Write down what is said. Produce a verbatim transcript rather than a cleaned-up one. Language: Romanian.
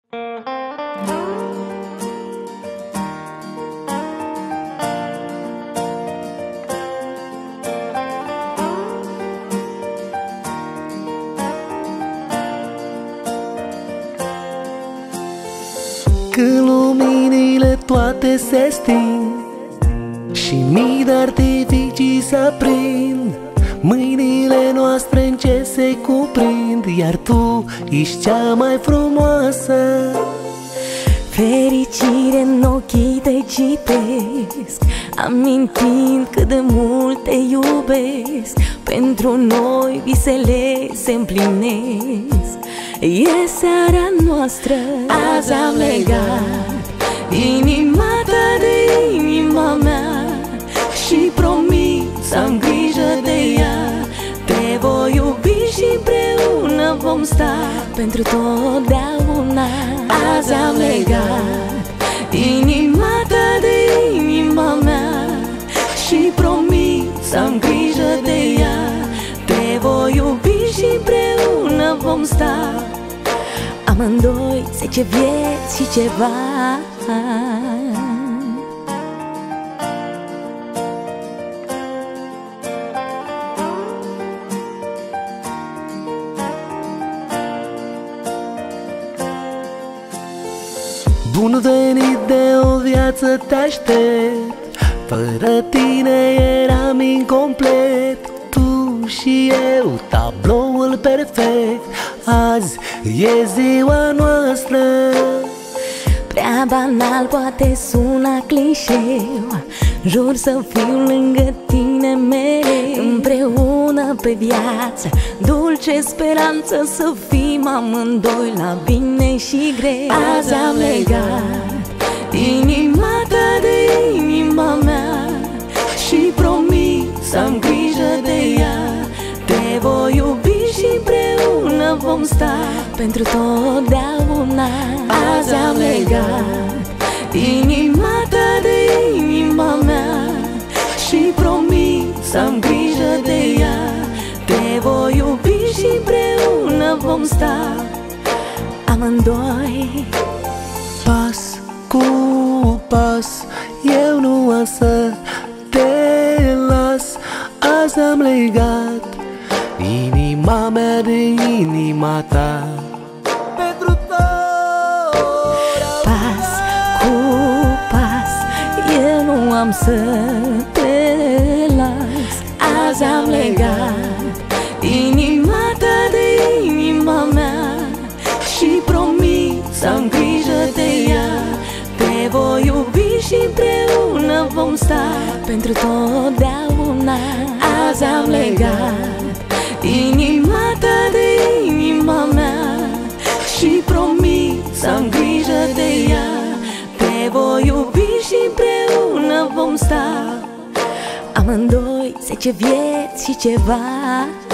Când luminile toate se sting și mii de artificii se aprind, mâinile noastre încet se cuprind, iar tu ești cea mai frumoasă. Fericire în ochii tăi citesc, amintind cât de mult te iubesc. Pentru noi visele se împlinesc. E seara noastră, azi am legat inima ta de inima mea și promit să am grijă de ea. Te voi iubi și împreună vom sta pentru totdeauna. Azi am legat inima ta de inima mea și promit să am grijă de ea. Te voi iubi și împreună vom sta amândoi zece vieți și ceva. Bun venit, de o viață te aștept, fără tine eram incomplet. Tu și eu, tabloul perfect, azi e ziua noastră. Prea banal poate suna clișeu, jur să fiu lângă tine mereu. Împreună pe viață, dulce speranță, să fim amândoi la bine și greu. Azi am legat inima ta de inima mea și promit să am grijă de ea. Te voi iubi și împreună vom sta pentru totdeauna. Azi am legat inima ta de inima mea și promit să am grijă de ea. Te voi iubi și împreună vom sta amândoi. Pas cu pas, eu nu am să te las. Azi am legat inima mea de inima ta pentru totdeauna. Pas cu pas, eu nu am să te las. Azi am legat inima ta de inima mea și promit să am grijă de ea. Te voi iubi și împreună vom sta pentru totdeauna. Azi am legat inima ta de inima mea și promit să am grijă de ea. Te voi iubi și împreună vom sta amândoi zece vieți și ceva.